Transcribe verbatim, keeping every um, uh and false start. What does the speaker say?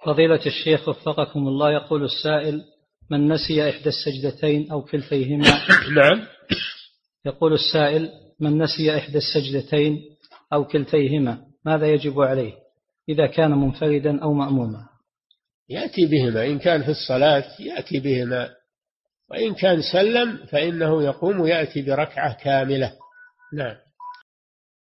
فضيلة الشيخ وفقكم الله، يقول السائل: من نسي إحدى السجدتين أو كلتيهما نعم. يقول السائل: من نسي إحدى السجدتين أو كلتيهما ماذا يجب عليه إذا كان منفردا أو مأموما؟ يأتي بهما، إن كان في الصلاة يأتي بهما، وإن كان سلم فإنه يقوم يأتي بركعة كاملة. نعم.